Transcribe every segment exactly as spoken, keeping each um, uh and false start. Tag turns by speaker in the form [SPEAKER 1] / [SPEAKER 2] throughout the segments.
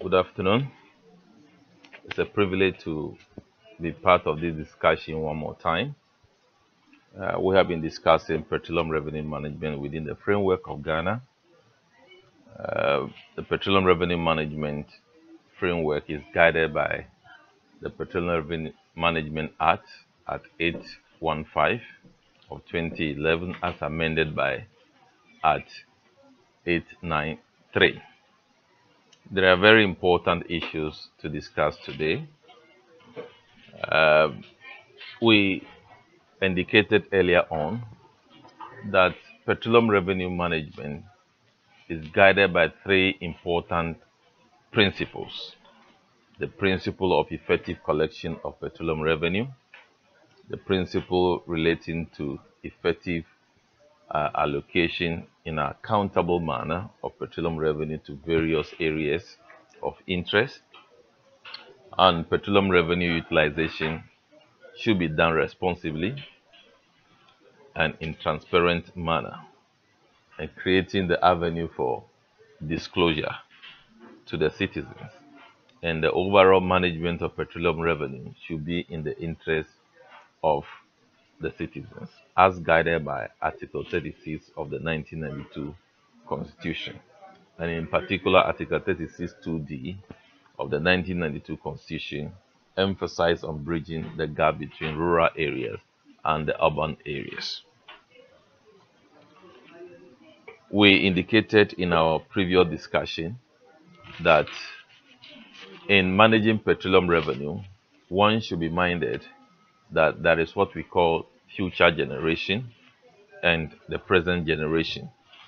[SPEAKER 1] Good afternoon. It's a privilege to be part of this discussion one more time. Uh, we have been discussing petroleum revenue management within the framework of Ghana. Uh, the Petroleum Revenue Management framework is guided by the Petroleum Revenue Management Act at eight one five of twenty eleven as amended by Act eight ninety-three. There are very important issues to discuss today. Uh, we indicated earlier on that petroleum revenue management is guided by three important principles: the principle of effective collection of petroleum revenue, the principle relating to effective uh, allocation in an accountable manner of petroleum revenue to various areas of interest, and petroleum revenue utilization should be done responsibly and in transparent manner, and creating the avenue for disclosure to the citizens. And the overall management of petroleum revenue should be in the interest of the citizens, as guided by Article thirty-six of the nineteen ninety-two Constitution, and in particular Article thirty-six two D of the nineteen ninety-two Constitution emphasized on bridging the gap between rural areas and the urban areas. We indicated in our previous discussion that in managing petroleum revenue, one should be minded that there is what we call future generation and the present generation,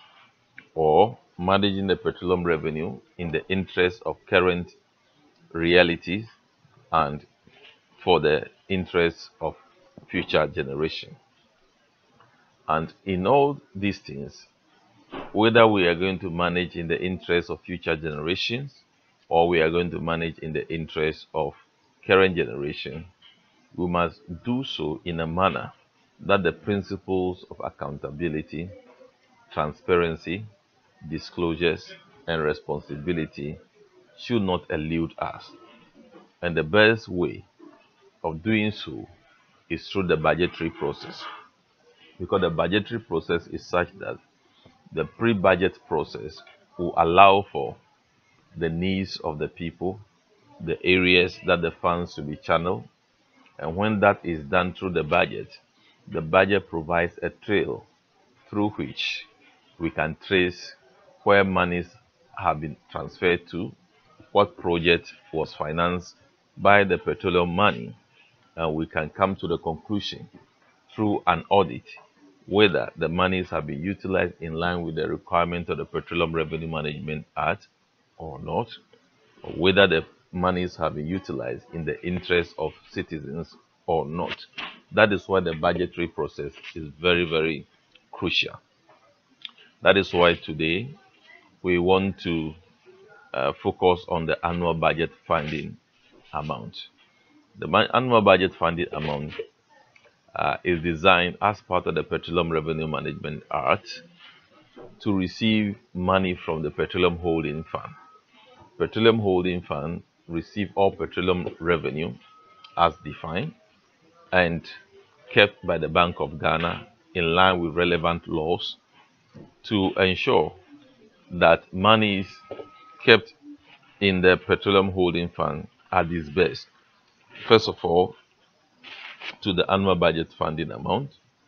[SPEAKER 1] or managing the petroleum revenue in the interest of current realities and for the interest of future generation. And in all these things, whether we are going to manage in the interest of future generations or we are going to manage in the interest of current generation, we must do so in a manner that the principles of accountability, transparency, disclosures, and responsibility should not elude us. And the best way of doing so is through the budgetary process, because the budgetary process is such that the pre-budget process will allow for the needs of the people, the areas that the funds should be channeled, and when that is done through the budget, the budget provides a trail through which we can trace where monies have been transferred to, what project was financed by the petroleum money, and we can come to the conclusion through an audit whether the monies have been utilized in line with the requirement of the Petroleum Revenue Management Act or not, or whether the monies have been utilized in the interest of citizens or not. That is why the budgetary process is very, very crucial. That is why today we want to uh, focus on the annual budget funding amount. The annual budget funding amount uh, is designed as part of the Petroleum Revenue Management Act to receive money from the Petroleum Holding Fund. Petroleum Holding Fund receive all petroleum revenue as defined and kept by the Bank of Ghana in line with relevant laws to ensure that monies kept in the Petroleum Holding Fund are disbursed, first of all, to the annual budget funding amount,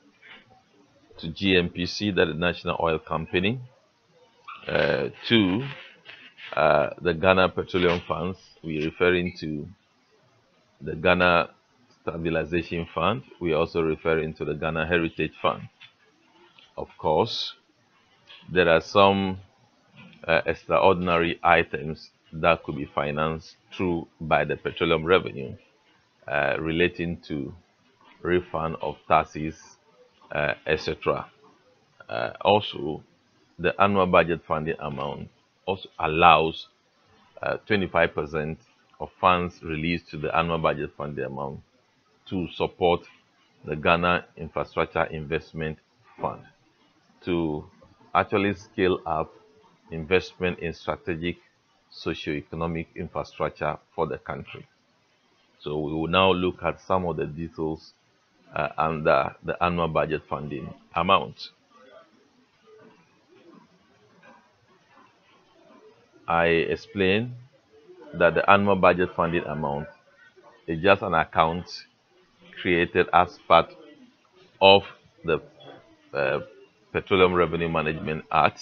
[SPEAKER 1] to G N P C, that is the National Oil Company, uh, to uh, the Ghana Petroleum Funds. We're referring to the Ghana Stabilization Fund. We're also referring to the Ghana Heritage Fund. Of course, there are some uh, extraordinary items that could be financed through by the petroleum revenue uh, relating to refund of taxes, uh, et cetera. Uh, also, the annual budget funding amount also allows uh, twenty-five percent of funds released to the annual budget funding amount to support the Ghana Infrastructure Investment Fund to actually scale up investment in strategic socio-economic infrastructure for the country. So we will now look at some of the details uh, under the annual budget funding amount. I explained that the annual budget funding amount is just an account created as part of the uh, Petroleum Revenue Management Act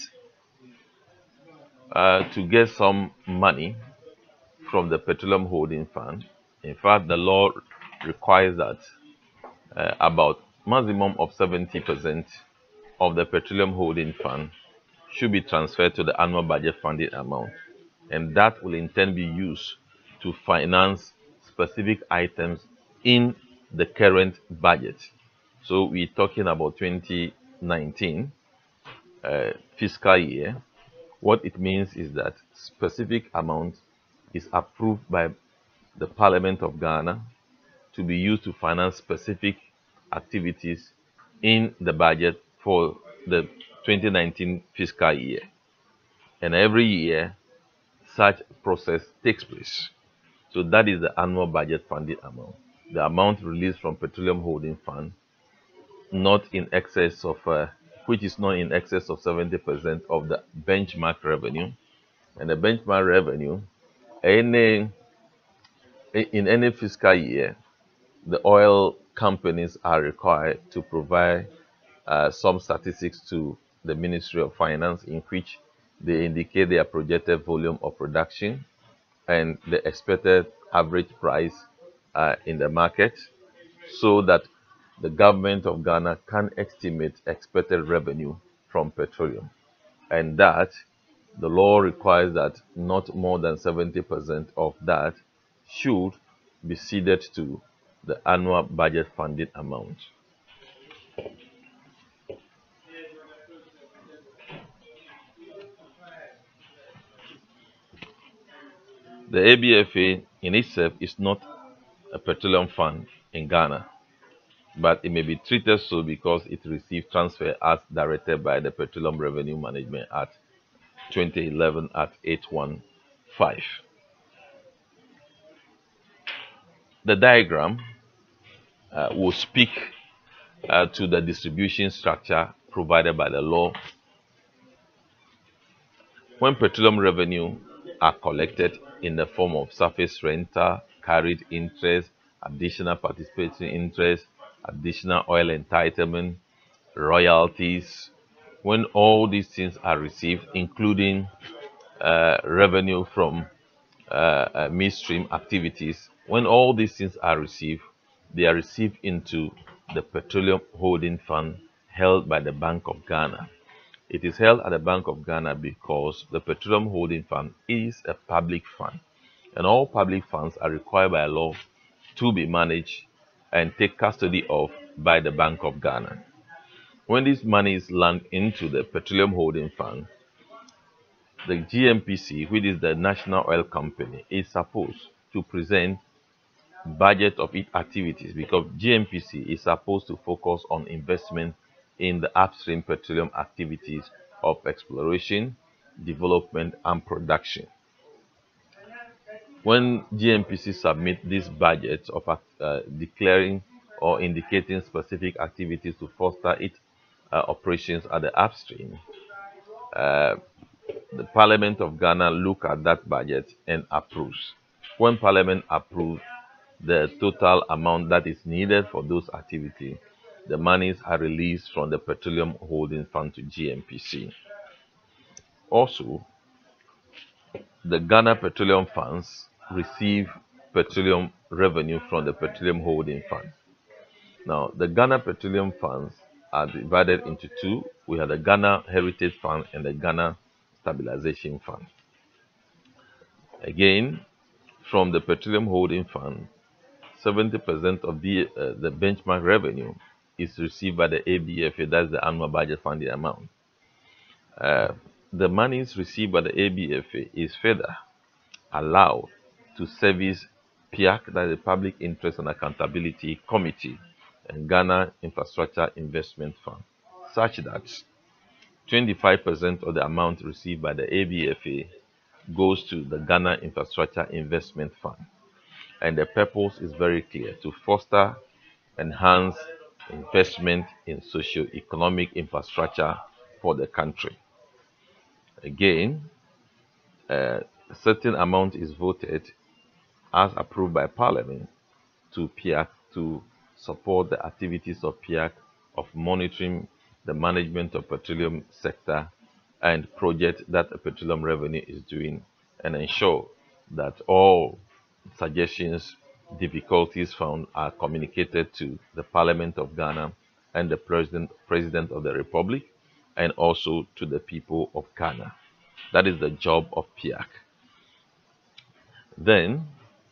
[SPEAKER 1] uh, to get some money from the Petroleum Holding Fund. In fact, the law requires that uh, about maximum of seventy percent of the Petroleum Holding Fund should be transferred to the annual budget funding amount, and that will in turn be used to finance specific items in the current budget. So we're talking about twenty nineteen uh, fiscal year. What it means is that specific amount is approved by the Parliament of Ghana to be used to finance specific activities in the budget for the twenty nineteen fiscal year. And every year, such process takes place. So that is the annual budget funding amount. The amount released from Petroleum Holding Fund, not in excess of, uh, which is not in excess of seventy percent of the benchmark revenue. And the benchmark revenue, any in any fiscal year, the oil companies are required to provide uh, some statistics to the Ministry of Finance in which they indicate their projected volume of production and the expected average price uh, in the market, so that the government of Ghana can estimate expected revenue from petroleum. And that the law requires that not more than seventy percent of that should be ceded to the annual budget funding amount. The A B F A in itself is not a petroleum fund in Ghana, but it may be treated so because it received transfer as directed by the Petroleum Revenue Management Act twenty eleven Act eight one five. The diagram uh, will speak uh, to the distribution structure provided by the law. When petroleum revenue are collected in the form of surface rental, carried interest, additional participating interest, additional oil entitlement, royalties, when all these things are received, including uh, revenue from uh, uh, midstream activities, when all these things are received, they are received into the Petroleum Holding Fund held by the Bank of Ghana. It is held at the Bank of Ghana because the Petroleum Holding Fund is a public fund, and all public funds are required by law to be managed and take custody of by the Bank of Ghana. When these monies land into the Petroleum Holding Fund, the G N P C, which is the National Oil Company, is supposed to present budget of its activities, because G N P C is supposed to focus on investment in the upstream petroleum activities of exploration, development, and production. When G N P C submit this budget of uh, declaring or indicating specific activities to foster its uh, operations at the upstream, uh, the Parliament of Ghana look at that budget and approves. When Parliament approves the total amount that is needed for those activities, the monies are released from the Petroleum Holding Fund to G N P C. Also, the Ghana Petroleum Funds receive petroleum revenue from the Petroleum Holding Fund. Now, the Ghana Petroleum Funds are divided into two. We have the Ghana Heritage Fund and the Ghana Stabilization Fund. Again, from the Petroleum Holding Fund, seventy percent of the, uh, the benchmark revenue is received by the A B F A, that's the annual budget funding amount. Uh, the monies received by the A B F A is further allowed to service P I A C, that is the Public Interest and Accountability Committee, and Ghana Infrastructure Investment Fund, such that twenty-five percent of the amount received by the A B F A goes to the Ghana Infrastructure Investment Fund. And the purpose is very clear: to foster, enhance investment in socio-economic infrastructure for the country. Again, uh, a certain amount is voted as approved by Parliament to P I A C to support the activities of P I A C of monitoring the management of petroleum sector and projects that the petroleum revenue is doing, and ensure that all suggestions, difficulties found are communicated to the Parliament of Ghana and the President, President of the Republic, and also to the people of Ghana. That is the job of P I A C. Then,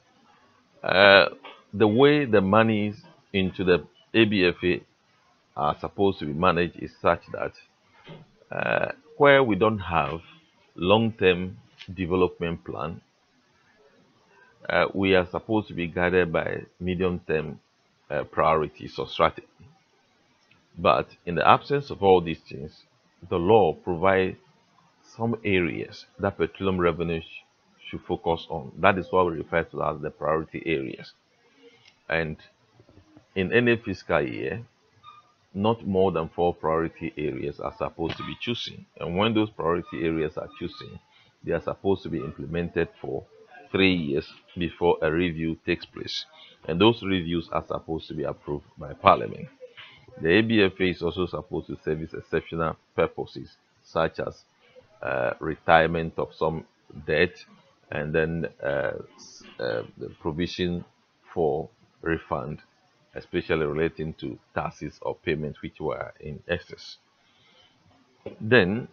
[SPEAKER 1] uh, the way the monies into the A B F A are supposed to be managed is such that uh, where we don't have long-term development plan, uh, we are supposed to be guided by medium-term uh, priorities or strategy. But in the absence of all these things, the law provides some areas that petroleum revenue sh should focus on. That is what we refer to as the priority areas. And in any fiscal year, not more than four priority areas are supposed to be chosen. And when those priority areas are chosen, they are supposed to be implemented for three years before a review takes place. And those reviews are supposed to be approved by Parliament. The A B F A is also supposed to service exceptional purposes, such as uh, retirement of some debt, and then uh, uh, the provision for refund, especially relating to taxes or payments which were in excess. Then,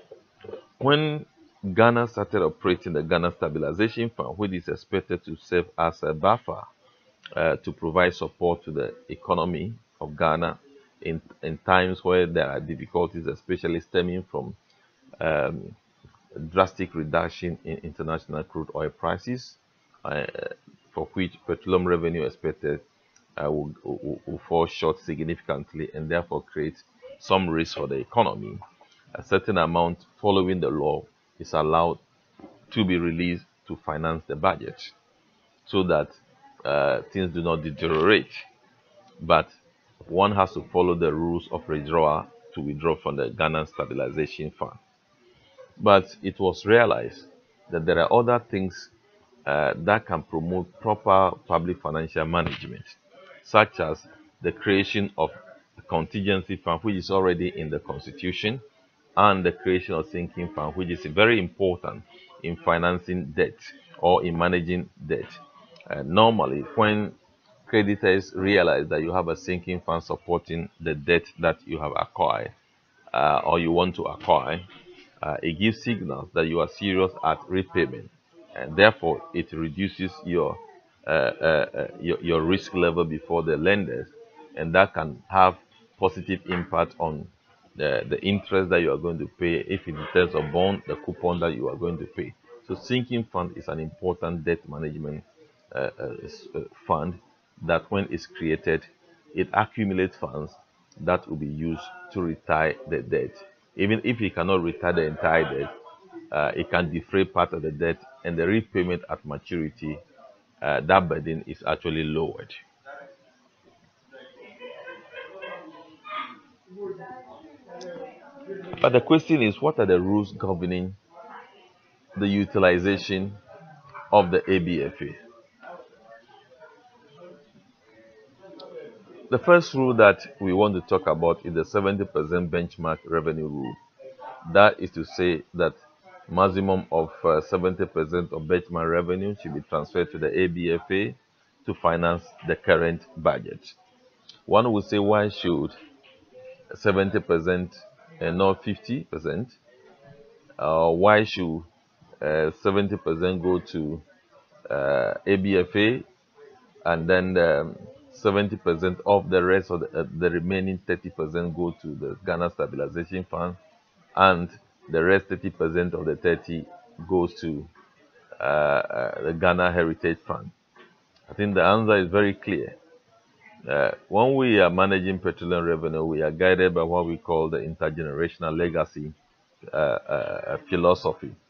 [SPEAKER 1] when Ghana started operating the Ghana Stabilization Fund, which is expected to serve as a buffer uh, to provide support to the economy of Ghana in, in times where there are difficulties, especially stemming from um, drastic reduction in international crude oil prices, uh, for which petroleum revenue expected uh, will, will, will fall short significantly and therefore create some risk for the economy. A certain amount following the law is allowed to be released to finance the budget so that uh, things do not deteriorate. But one has to follow the rules of withdrawal to withdraw from the Ghana Stabilization Fund. But it was realized that there are other things uh, that can promote proper public financial management, such as the creation of a contingency fund, which is already in the Constitution, and the creation of sinking fund, which is very important in financing debt or in managing debt. Uh, normally, when creditors realize that you have a sinking fund supporting the debt that you have acquired uh, or you want to acquire, uh, it gives signals that you are serious at repayment, and therefore it reduces your uh, uh, uh, your, your risk level before the lenders, and that can have positive impact on the, the interest that you are going to pay, if in terms of bond, the coupon that you are going to pay. So sinking fund is an important debt management uh, uh, fund that when it's created, it accumulates funds that will be used to retire the debt. Even if you cannot retire the entire debt, uh, it can defray part of the debt, and the repayment at maturity, uh, that burden is actually lowered. But the question is, what are the rules governing the utilization of the A B F A? The first rule that we want to talk about is the seventy percent benchmark revenue rule. That is to say that maximum of uh, seventy percent of benchmark revenue should be transferred to the A B F A to finance the current budget. One would say, why should seventy percent and not fifty percent? Uh, why should uh, seventy percent go to uh, A B F A, and then um, seventy percent of the rest of the, uh, the remaining thirty percent go to the Ghana Stabilization Fund, and the rest thirty percent of the thirty goes to uh, uh, the Ghana Heritage Fund? I think the answer is very clear. Uh, when we are managing petroleum revenue, we are guided by what we call the intergenerational legacy uh, uh, philosophy.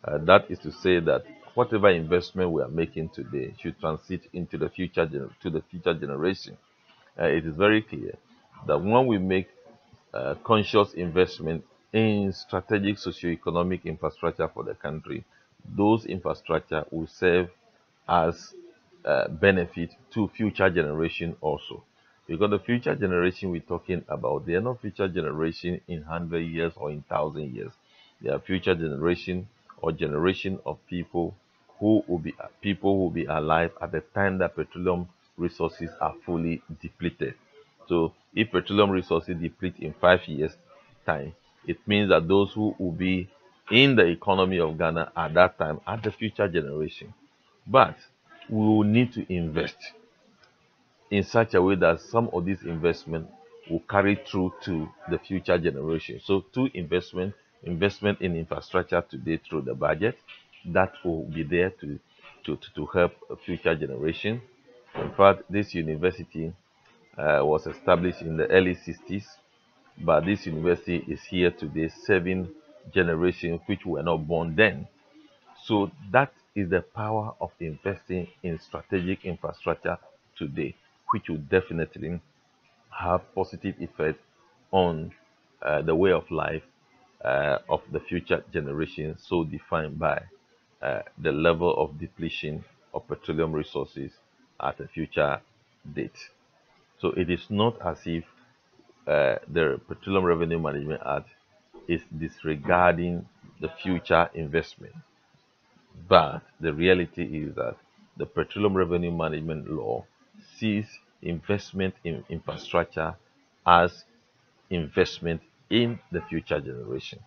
[SPEAKER 1] Uh, that is to say that whatever investment we are making today should transit into the future gener- to the future generation. Uh, it is very clear that when we make uh, conscious investment in strategic socio-economic infrastructure for the country, those infrastructure will serve as uh, benefit to future generation also. Because the future generation we're talking about, they are not future generation in one hundred years or in one thousand years. They are future generation or generation of people who will be people who will be alive at the time that petroleum resources are fully depleted. So if petroleum resources deplete in five years time, it means that those who will be in the economy of Ghana at that time are the future generation. But we will need to invest in such a way that some of this investment will carry through to the future generation. So two investment, investment in infrastructure today through the budget, that will be there to, to, to, to help a future generation. In fact, this university uh, was established in the early sixties, but this university is here today serving generations which were not born then. So that is the power of investing in strategic infrastructure today, which will definitely have positive effect on uh, the way of life uh, of the future generation, so defined by uh, the level of depletion of petroleum resources at a future date. So it is not as if uh, the Petroleum Revenue Management Act is disregarding the future investment. But the reality is that the Petroleum Revenue Management Law sees investment in infrastructure as investment in the future generation.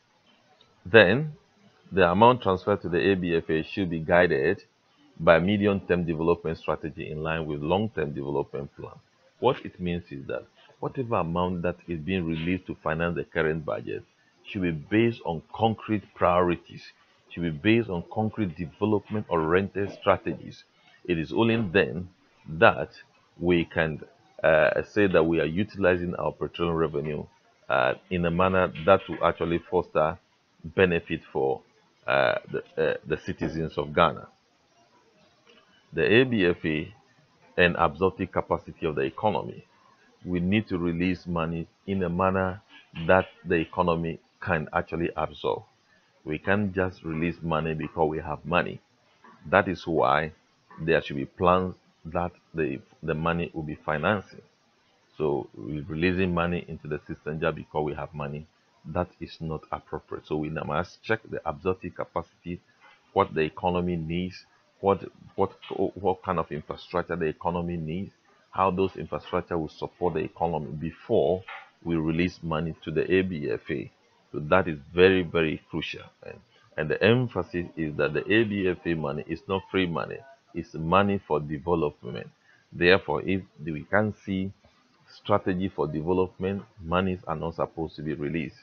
[SPEAKER 1] Then, the amount transferred to the A B F A should be guided by medium-term development strategy in line with long-term development plan. What it means is that whatever amount that is being released to finance the current budget should be based on concrete priorities, should be based on concrete development-oriented strategies. It is only then that we can uh, say that we are utilizing our petroleum revenue uh, in a manner that will actually foster benefit for uh, the, uh, the citizens of Ghana. The A B F A and absorptive capacity of the economy. We need to release money in a manner that the economy can actually absorb. We can't just release money because we have money. That is why there should be plans that the, the money will be financing. So we're releasing money into the system just because we have money. That is not appropriate. So we must check the absorptive capacity, what the economy needs, what what what kind of infrastructure the economy needs, how those infrastructure will support the economy before we release money to the A B F A. So that is very, very crucial. And, and the emphasis is that the A B F A money is not free money, it's money for development. Therefore, if we can see strategy for development, monies are not supposed to be released.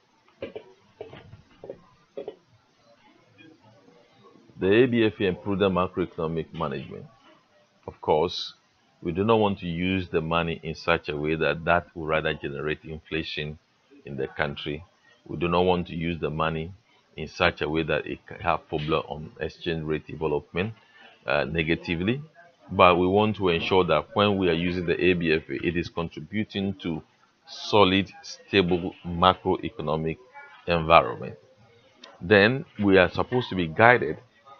[SPEAKER 1] The A B F A and prudent macroeconomic management. Of course, we do not want to use the money in such a way that that will rather generate inflation in the country. We do not want to use the money in such a way that it can have problem on exchange rate development uh, negatively. But we want to ensure that when we are using the A B F A, it is contributing to solid, stable macroeconomic environment. Then we are supposed to be guided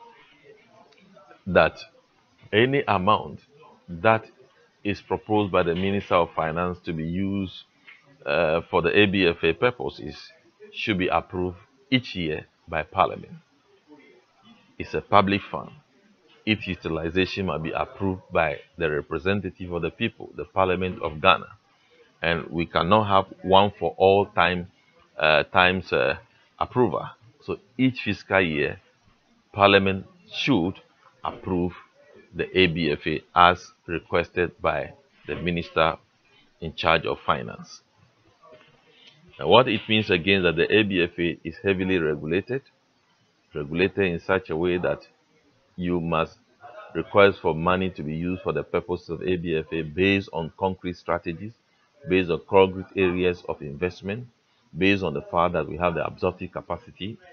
[SPEAKER 1] that any amount that is proposed by the Minister of Finance to be used uh, for the A B F A purposes should be approved each year by Parliament. It's a public fund. Its utilization must be approved by the representative of the people, the Parliament of Ghana. And we cannot have one for all time uh, times uh, approval. So each fiscal year, Parliament should approve the A B F A as requested by the Minister in charge of Finance. And what it means again is that the A B F A is heavily regulated, regulated in such a way that you must request for money to be used for the purpose of A B F A based on concrete strategies, based on concrete areas of investment, based on the fact that we have the absorptive capacity,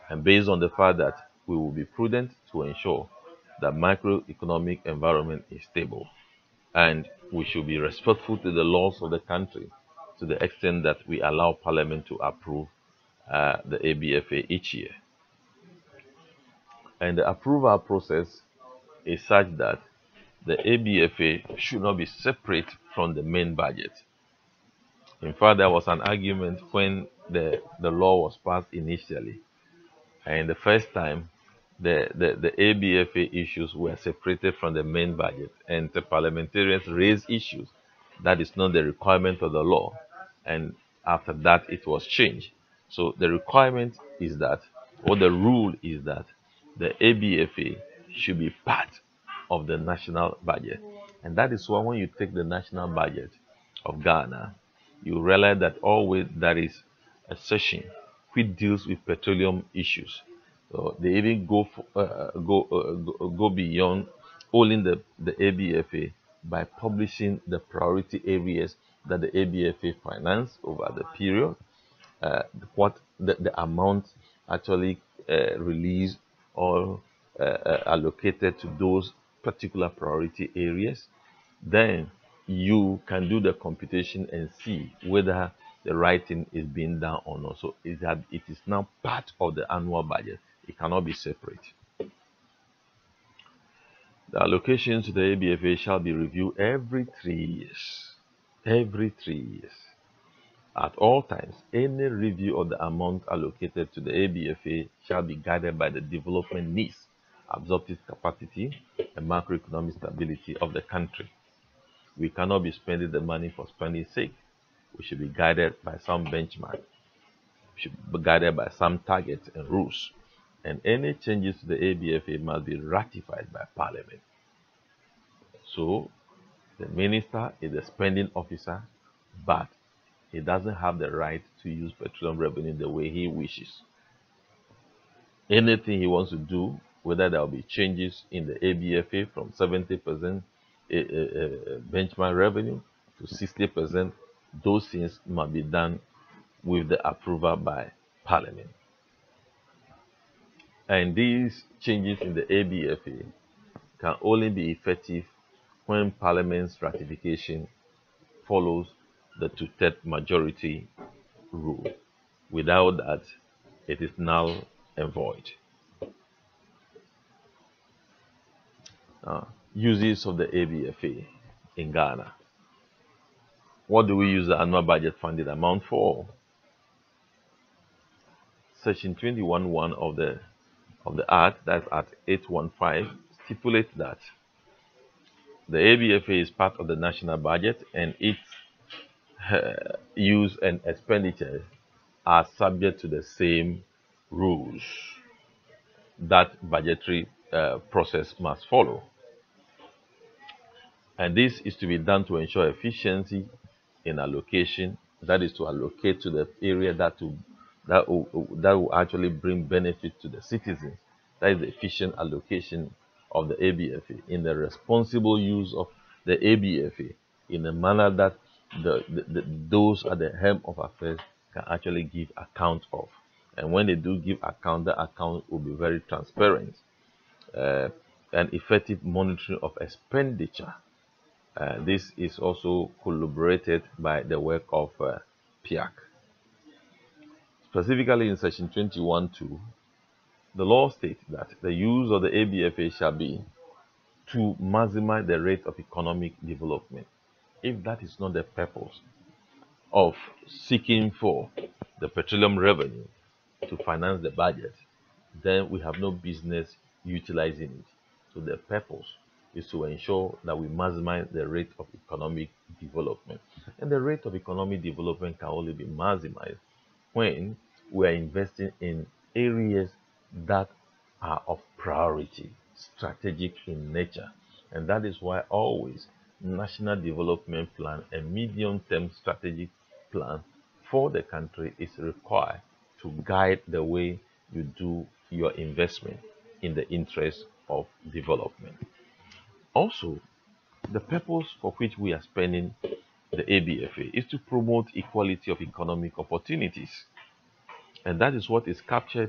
[SPEAKER 1] and based on the fact that we will be prudent to ensure that macroeconomic environment is stable, and we should be respectful to the laws of the country to the extent that we allow Parliament to approve uh, the A B F A each year. And the approval process is such that the A B F A should not be separate from the main budget. In fact, there was an argument when the, the law was passed initially, and the first time the, the, the A B F A issues were separated from the main budget, and the parliamentarians raised issues that is not the requirement of the law, and after that it was changed. So the requirement is that, or the rule is that, the A B F A should be part of the national budget. And that is why when you take the national budget of Ghana, you realize that always there is a section which deals with petroleum issues. So they even go for, uh, go, uh, go go beyond owning the, the A B F A by publishing the priority areas that the A B F A financed over the period, uh, what the, the amount actually uh, released or uh, uh, allocated to those particular priority areas. Then you can do the computation and see whether the right thing is being done or not. So is that it is now part of the annual budget. It cannot be separate. The allocations to the A B F A shall be reviewed every three years. Every three years. At all times, any review of the amount allocated to the A B F A shall be guided by the development needs, absorptive capacity, and macroeconomic stability of the country. We cannot be spending the money for spending's sake. We should be guided by some benchmark. We should be guided by some targets and rules. And any changes to the A B F A must be ratified by Parliament. So, the minister is the spending officer, but he doesn't have the right to use petroleum revenue the way he wishes. Anything he wants to do, whether there will be changes in the A B F A from seventy percent benchmark revenue to sixty percent, those things must be done with the approval by Parliament. And these changes in the A B F A can only be effective when Parliament's ratification follows the two-thirds majority rule. Without that, it is null and void. Uh, uses of the A B F A in Ghana. What do we use the annual budget funded amount for? Section twenty-one point one of the of the Act, that's at eight fifteen, stipulates that the A B F A is part of the national budget, and its uh, use and expenditures are subject to the same rules that budgetary uh, process must follow. And this is to be done to ensure efficiency in allocation, that is to allocate to the area that will, that will, that will actually bring benefit to the citizens. That is the efficient allocation of the A B F A, in the responsible use of the A B F A, in a manner that the, the, the, those at the helm of affairs can actually give account of. And when they do give account, the account will be very transparent. Uh, and effective monitoring of expenditure. Uh, this is also corroborated by the work of uh, P I A C. Specifically in section twenty-one point two, the law states that the use of the A B F A shall be to maximize the rate of economic development. If that is not the purpose of seeking for the petroleum revenue to finance the budget, then we have no business utilizing it. So the purpose is to ensure that we maximize the rate of economic development. And the rate of economic development can only be maximized when we are investing in areas that are of priority, strategic in nature. And that is why always national development plan and medium-term strategic plan for the country is required to guide the way you do your investment in the interest of development. Also, the purpose for which we are spending the A B F A is to promote equality of economic opportunities. And that is what is captured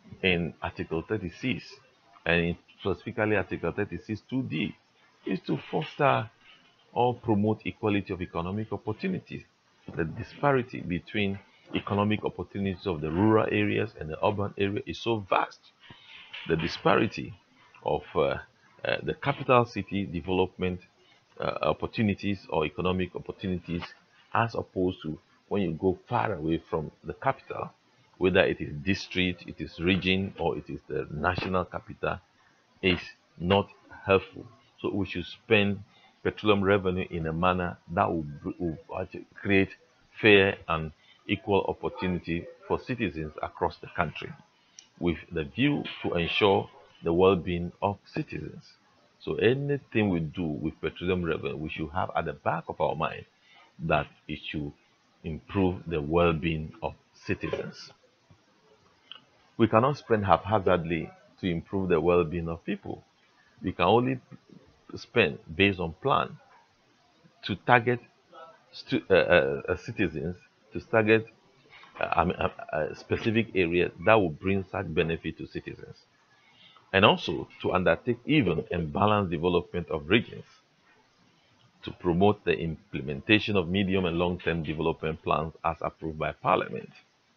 [SPEAKER 1] in Article thirty-six, and in specifically Article thirty-six two D, is to foster or promote equality of economic opportunities. The disparity between economic opportunities of the rural areas and the urban area is so vast. The disparity of uh, uh, the capital city development uh, opportunities or economic opportunities, as opposed to when you go far away from the capital, whether it is district, it is region, or it is the national capital, is not helpful. So we should spend petroleum revenue in a manner that will, will actually create fair and equal opportunity for citizens across the country, with the view to ensure the well-being of citizens. So anything we do with petroleum revenue, we should have at the back of our mind that it should improve the well-being of citizens. We cannot spend haphazardly to improve the well-being of people. We can only spend based on plan to target stu- uh, uh, uh, citizens, to target uh, a, a specific area that will bring such benefit to citizens, and also to undertake even and balanced development of regions, to promote the implementation of medium and long-term development plans as approved by Parliament.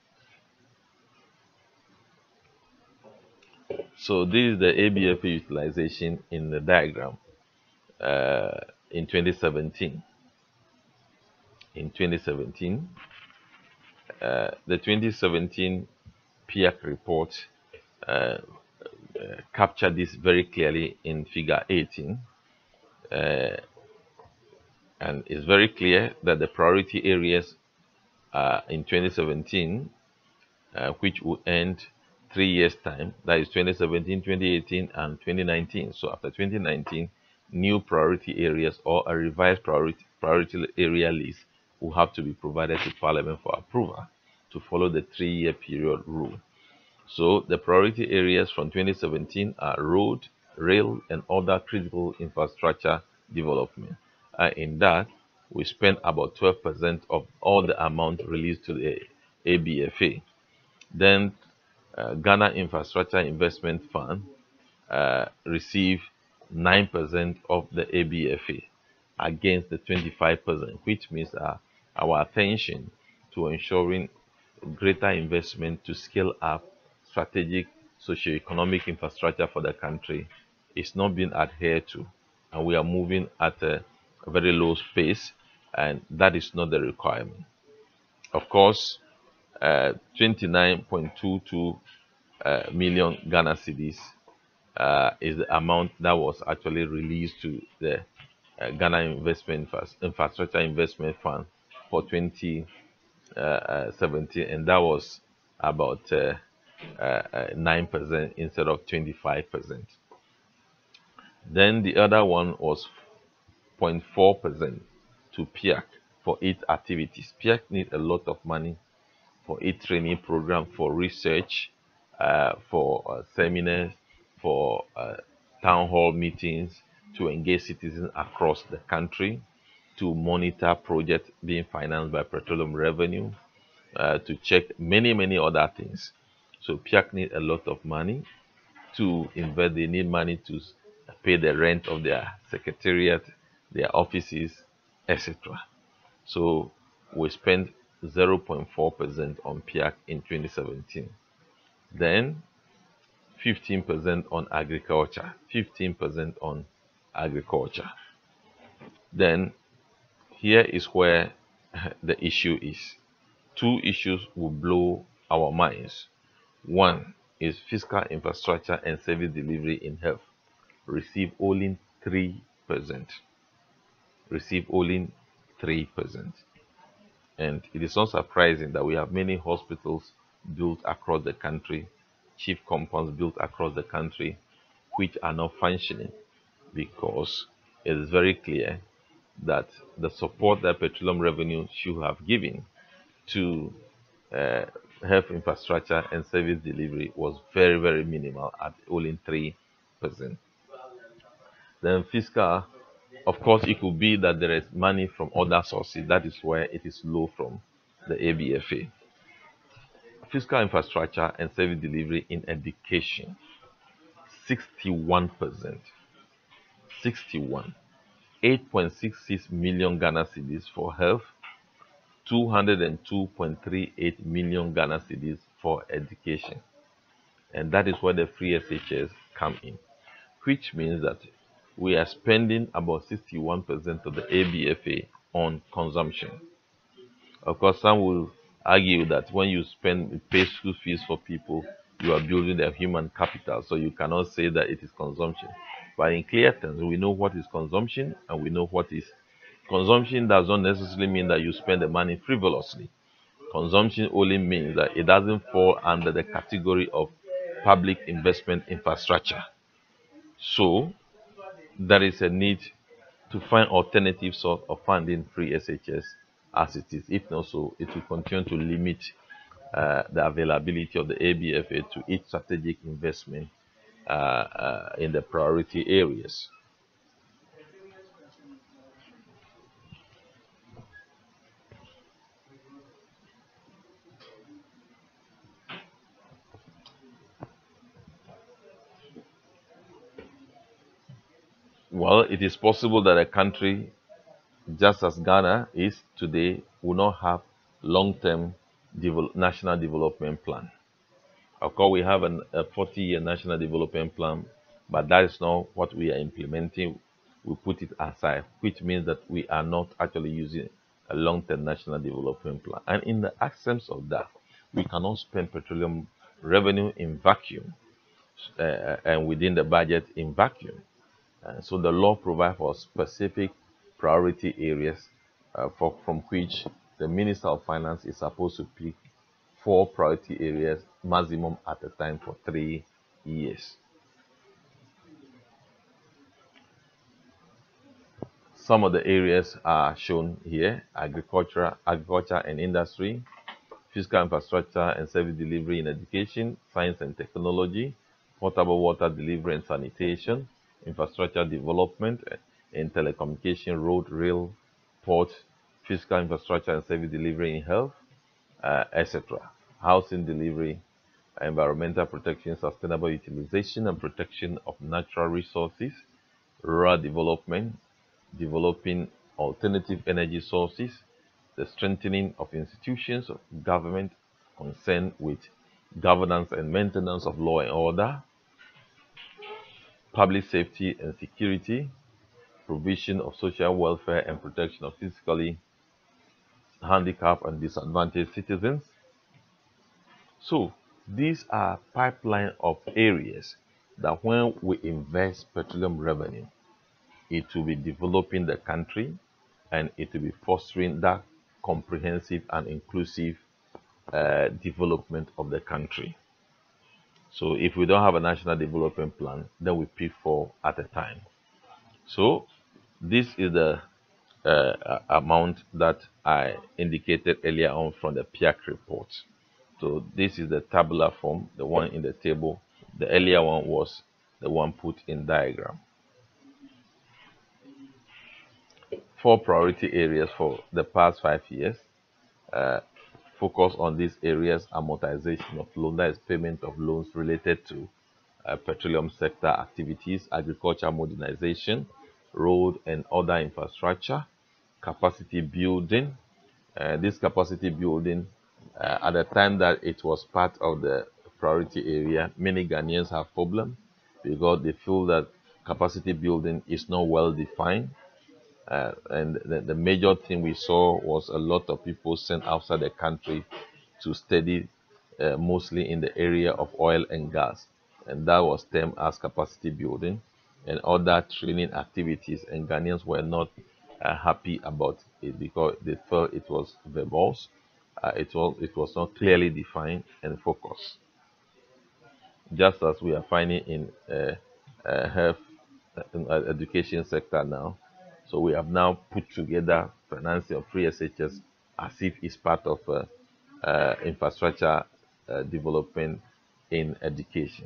[SPEAKER 1] So this is the A B F A utilization in the diagram uh, in twenty seventeen. In twenty seventeen, uh, the twenty seventeen P A C report uh, uh, captured this very clearly in figure eighteen. Uh, and it's very clear that the priority areas uh, in twenty seventeen, uh, which will end three years time, that is twenty seventeen, twenty eighteen, and twenty nineteen. So after twenty nineteen, new priority areas or a revised priority, priority area list will have to be provided to Parliament for approval to follow the three-year period rule. So the priority areas from twenty seventeen are road, rail, and other critical infrastructure development. Uh, in that, we spent about twelve percent of all the amount released to the A B F A. Then uh, Ghana Infrastructure Investment Fund uh, received nine percent of the A B F A against the twenty-five percent, which means uh, our attention to ensuring greater investment to scale up strategic socio-economic infrastructure for the country is not being adhered to, and we are moving at a, a very low pace, and that is not the requirement. Of course, uh, twenty-nine point two two uh, million Ghana cedis uh, is the amount that was actually released to the uh, Ghana Investment Infrastructure Investment Fund for twenty seventeen, and that was about uh, uh, nine percent instead of twenty-five percent. Then the other one was zero point four percent to P A C for its activities. P A C needs a lot of money for its training program, for research, uh, for uh, seminars, for uh, town hall meetings, to engage citizens across the country, to monitor projects being financed by Petroleum Revenue, uh, to check many, many other things. So P A C needs a lot of money to invest. They need money to pay the rent of their secretariat, their offices, et cetera. So we spent zero point four percent on P A C in twenty seventeen. Then fifteen percent on agriculture, fifteen percent on agriculture. Then here is where the issue is. Two issues will blow our minds. One is fiscal infrastructure and service delivery in health. Receive only three percent. Receive only three percent. And it is not surprising that we have many hospitals built across the country, chief compounds built across the country, which are not functioning, because it is very clear that the support that Petroleum Revenue should have given to uh, health infrastructure and service delivery was very, very minimal at only three percent. Then fiscal, of course, it could be that there is money from other sources. That is where it is low from the A B F A. fiscal infrastructure and service delivery in education, sixty-one percent. sixty-one. eight point six six million Ghana cedis for health, two hundred two point three eight million Ghana cedis for education. And that is where the free S H S come in, which means that we are spending about sixty-one percent of the A B F A on consumption. Of course, some will argue that when you spend pay school fees for people, you are building their human capital, so you cannot say that it is consumption. But in clear terms, we know what is consumption and we know what is consumption. Does not necessarily mean that you spend the money frivolously. Consumption only means that it doesn't fall under the category of public investment infrastructure. So there is a need to find alternative source of funding free S H S as it is. If not so, it will continue to limit uh, the availability of the A B F A to each strategic investment uh, uh, in the priority areas. Well, it is possible that a country just as Ghana is today, will not have long-term devel national development plan. Of course, we have an, a forty-year national development plan, but that is not what we are implementing. We put it aside, which means that we are not actually using a long-term national development plan. And in the absence of that, we cannot spend petroleum revenue in vacuum uh, and within the budget in vacuum. Uh, so the law provides for specific priority areas uh, for, from which the Minister of Finance is supposed to pick four priority areas maximum at a time for three years. Some of the areas are shown here: agriculture, agriculture and industry, fiscal infrastructure and service delivery in education, science and technology, potable water delivery and sanitation, infrastructure development in telecommunication, road, rail, port, fiscal infrastructure and service delivery in health, uh, et cetera. Housing delivery, environmental protection, sustainable utilization and protection of natural resources, rural development, developing alternative energy sources, the strengthening of institutions of government concerned with governance and maintenance of law and order, public safety and security, provision of social welfare and protection of physically handicapped and disadvantaged citizens. So these are pipeline of areas that when we invest petroleum revenue, it will be developing the country and it will be fostering that comprehensive and inclusive uh, development of the country. So if we don't have a national development plan, then we pick four at a time. So this is the uh, amount that I indicated earlier on from the P I A C report. So this is the tabular form, the one in the table. The earlier one was the one put in diagram. Four priority areas for the past five years. Uh, focus on these areas: amortization of loan, that is payment of loans related to uh, petroleum sector activities, agriculture modernization, road and other infrastructure, capacity building. Uh, this capacity building, uh, at the time that it was part of the priority area, many Ghanaians have problem because they feel that capacity building is not well defined. Uh, and the, the major thing we saw was a lot of people sent outside the country to study, uh, mostly in the area of oil and gas, and that was termed as capacity building and other training activities, and Ghanaians were not uh, happy about it because they felt it was verbose, uh, it was it was not clearly defined and focused, just as we are finding in uh, uh, health uh, education sector now. So we have now put together financing of free S H S as if it's part of uh, uh, infrastructure uh, development in education.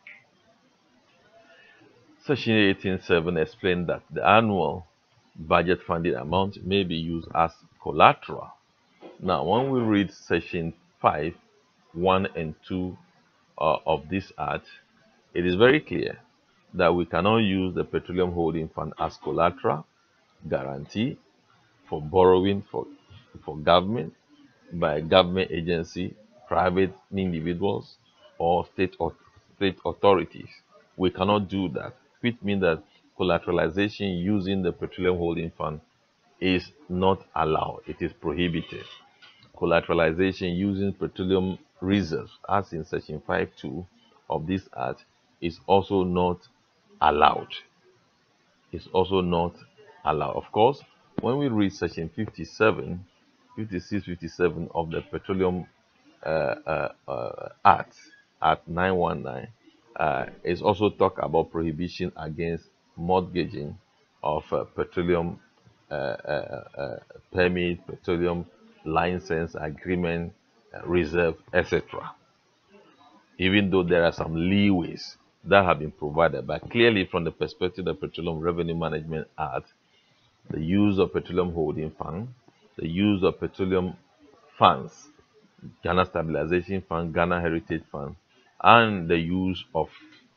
[SPEAKER 1] Section eighteen point seven explained that the annual budget funding amount may be used as collateral. Now, when we read Section five, one and two uh, of this Act, it is very clear that we cannot use the Petroleum Holding Fund as collateral guarantee for borrowing for, for government by a government agency, private individuals, or state or state authorities. We cannot do that, which means that collateralization using the Petroleum Holding Fund is not allowed. It is prohibited. Collateralization using petroleum reserves, as in Section five two of this Act, is also not allowed. It's also not allowed. Of course, when we read Section fifty-seven, fifty-six, fifty-seven of the Petroleum uh, uh, uh, Act, Act nine one nine, uh, it's also talk about prohibition against mortgaging of uh, petroleum uh, uh, uh, permit, petroleum license agreement, uh, reserve, et cetera. Even though there are some leeways that have been provided, but clearly from the perspective of the Petroleum Revenue Management Act, the use of petroleum holding fund, the use of petroleum funds, Ghana Stabilization Fund, Ghana Heritage Fund, and the use of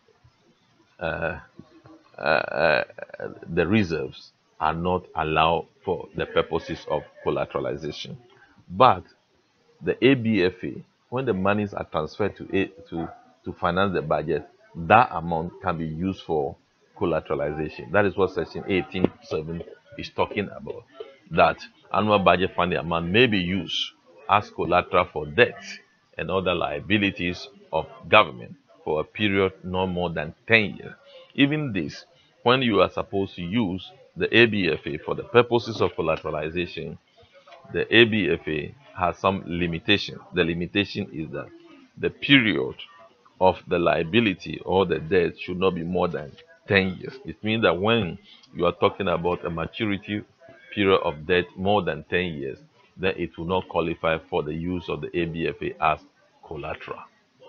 [SPEAKER 1] uh, uh, uh, the reserves are not allowed for the purposes of collateralization. But the A B F A, when the monies are transferred to a, to to finance the budget, that amount can be used for collateralization. That is what Section eighteen point seven is talking about. That annual budget funding amount may be used as collateral for debt and other liabilities of government for a period no more than ten years. Even this, when you are supposed to use the A B F A for the purposes of collateralization, the A B F A has some limitation. The limitation is that the period of the liability or the debt should not be more than ten years. It means that when you are talking about a maturity period of debt more than ten years, then it will not qualify for the use of the A B F A as collateral.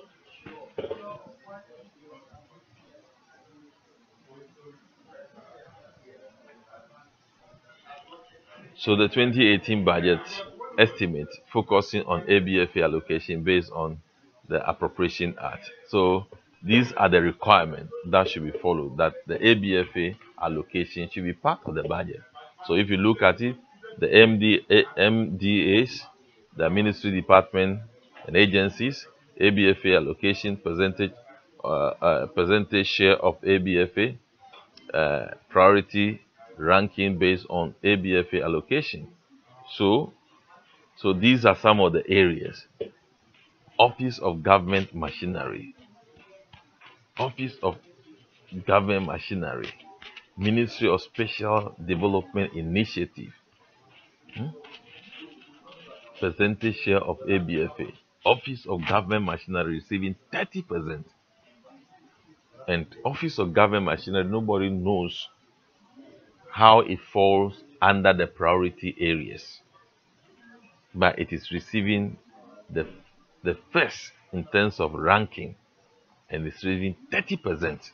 [SPEAKER 1] So the twenty eighteen budget estimate focusing on A B F A allocation based on the Appropriation Act. So these are the requirements that should be followed, that the A B F A allocation should be part of the budget. So if you look at it, the M D A, M D As, the ministry department and agencies, A B F A allocation, percentage, uh, uh, percentage share of A B F A, uh, priority ranking based on A B F A allocation. So, so these are some of the areas. Office of Government Machinery, Office of Government Machinery, Ministry of Special Development Initiative, hmm? Percentage share of A B F A, Office of Government Machinery receiving thirty percent. And Office of Government Machinery, nobody knows how it falls under the priority areas, but it is receiving the, the first in terms of ranking and it's receiving thirty percent.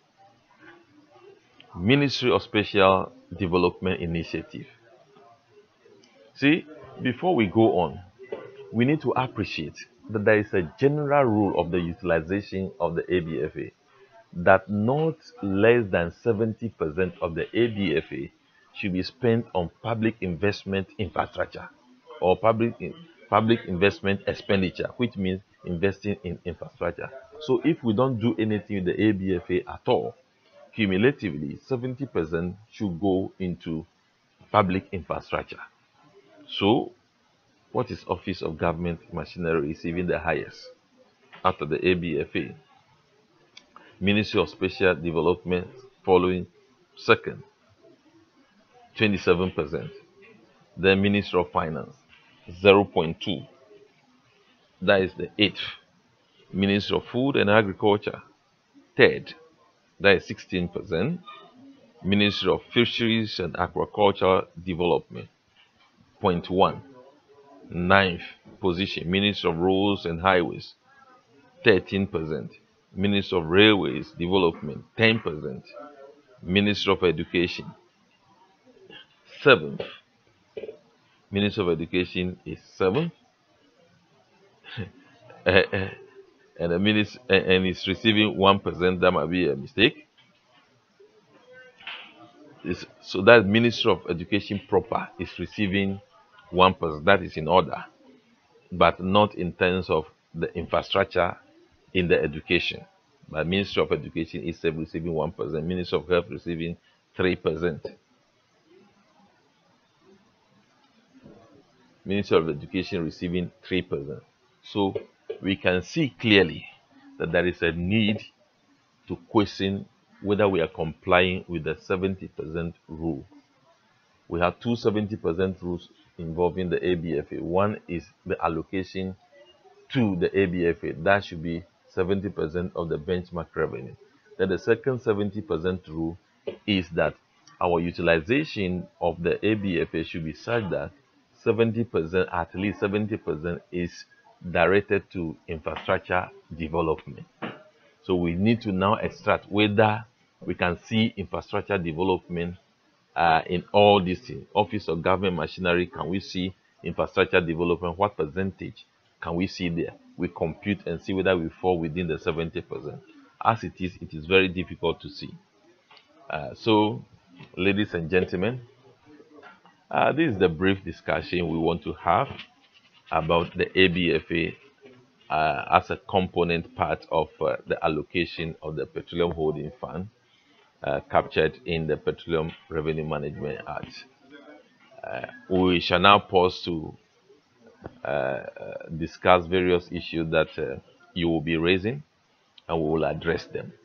[SPEAKER 1] Ministry of Special Development Initiative. See, before we go on, we need to appreciate that there is a general rule of the utilization of the A B F A that not less than seventy percent of the A B F A should be spent on public investment infrastructure or public in, public investment expenditure, which means investing in infrastructure. So if we don't do anything with the A B F A at all, cumulatively seventy percent should go into public infrastructure. So what is Office of Government Machinery receiving the highest after the A B F A? Ministry of Special Development following second, twenty-seven percent. Then Ministry of Finance, zero point two. That is the eighth. Ministry of Food and Agriculture, third. That is sixteen percent. Ministry of Fisheries and Aquaculture Development, zero point one. Ninth position, Ministry of Roads and Highways, thirteen percent. Ministry of Railways Development, ten percent. Ministry of Education, seventh. Ministry of Education is seventh. and the minister and is receiving one percent, that might be a mistake. It's, so that Ministry of Education proper is receiving one percent. That is in order, but not in terms of the infrastructure in the education. But Ministry of Education is receiving one percent. Ministry of Health receiving three percent. Ministry of Education receiving three percent. So we can see clearly that there is a need to question whether we are complying with the seventy percent rule. We have two seventy percent rules involving the A B F A. One is the allocation to the A B F A. That should be seventy percent of the benchmark revenue. Then the second seventy percent rule is that our utilization of the A B F A should be such that seventy percent, at least seventy percent, is directed to infrastructure development. So we need to now extract whether we can see infrastructure development uh, in all these things. Office of Government Machinery, can we see infrastructure development? What percentage can we see there? We compute and see whether we fall within the seventy percent. As it is, it is very difficult to see. Uh, so, ladies and gentlemen, uh, this is the brief discussion we want to have about the A B F A uh, as a component part of uh, the allocation of the Petroleum Holding Fund uh, captured in the Petroleum Revenue Management Act. Uh, we shall now pause to uh, uh, discuss various issues that uh, you will be raising, and we will address them.